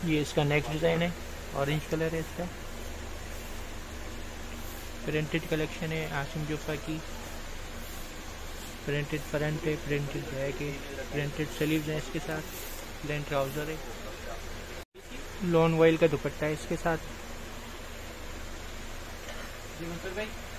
ये इसका next design है, ऑरेंज कलर है इसका। प्रिंटेड कलेक्शन है आसिम जोफा की। प्रिंटेड फ्रंट है, प्रिंटेड बैक है, प्रिंटेड स्लीव्स हैं इसके साथ, प्लेन ट्राउज़र है, लॉन वॉइल का दुपट्टा है इसके साथ। जी मंसूर भाई।